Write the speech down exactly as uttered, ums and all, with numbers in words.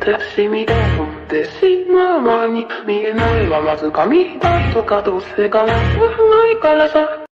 ってしみで飛んでしまう前に見えないはわずか未来とかどうせかなわないからさ。